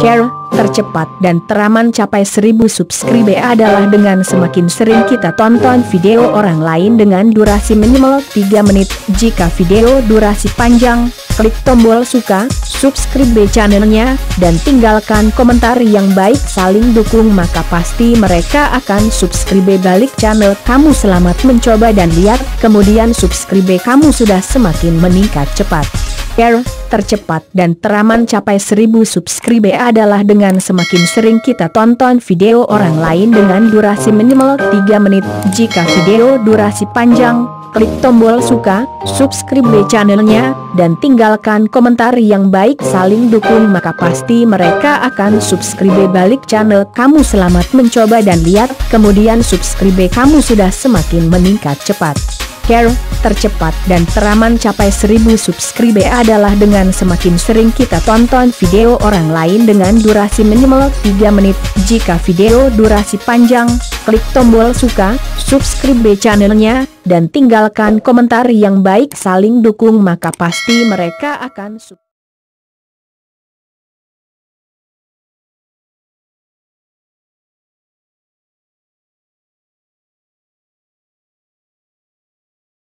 Cara tercepat dan teraman capai 1000 subscribe adalah dengan semakin sering kita tonton video orang lain dengan durasi minimal 3 menit. Jika video durasi panjang, klik tombol suka, subscribe channelnya, dan tinggalkan komentar yang baik saling dukung, maka pasti mereka akan subscribe balik channel kamu. Selamat mencoba dan lihat kemudian subscribe kamu sudah semakin meningkat cepat. Cara tercepat dan teraman capai 1000 subscribe adalah dengan semakin sering kita tonton video orang lain dengan durasi minimal 3 menit. Jika video durasi panjang, klik tombol suka, subscribe channelnya, dan tinggalkan komentar yang baik saling dukung, maka pasti mereka akan subscribe balik channel kamu. Selamat mencoba dan lihat kemudian subscribe kamu sudah semakin meningkat cepat. Cara tercepat dan teraman capai 1000 subscribe adalah dengan semakin sering kita tonton video orang lain dengan durasi minimal 3 menit. Jika video durasi panjang, klik tombol suka, subscribe channelnya, dan tinggalkan komentar yang baik saling dukung, maka pasti mereka akan